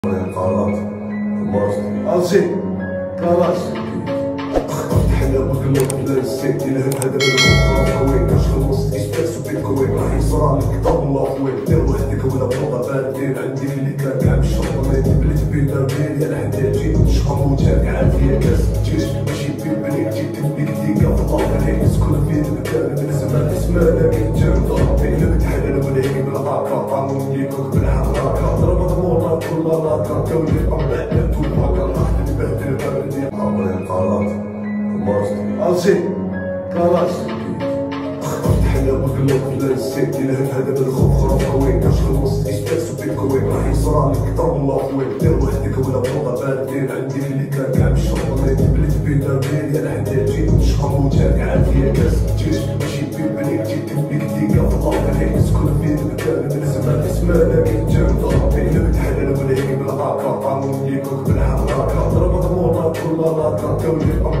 القرارات الجي كلاش حنا بغلوك بلا السيت الى هذا بالخوف قوي كنخلص اسبريسو بيتكوين راح يصرى لك طاب الله خويا دير وحدك ولا بوطه باردين عندي اللي كان كاع بالشرطه ما يتبلت بينا بين يا لحدا جيت نشقم وجاك عافيه كاس تجيش ماشي بيبني جيت تبنيك ديكا في الطاقه هي تسكن في المكان من زمان اسمها لكن جامده بين بتحلل ولا هيك بالعاكا طعمو ليكوك بالحراكه ضربت مورا كل لاكا كوني الامر عدلتو الواقع راح تبهدل باردين القرارات الجي كلاش حنا بغلوك بلا السيت الى هذا بالخوف خراب قوي كنخلص اسبريسو بيتكوين راح يصرى لك طاب الله خويا دير وحدك ولا بوطه باردين عندي اللي كان كاع بالشرطه ما يتبلت بينا بين يا لحدا جيت نشقم وجاك عافيه كاس تجيش ماشي بيبنيك جيت تبنيك ديكا في الطاقه هي تسكن في المكان من زمان اسمها لكن جامده بين بتحلل ولا هيك بالعاكا طعمو ليكوك بالحراكه ضربت مورا كل لاكا كوني الامر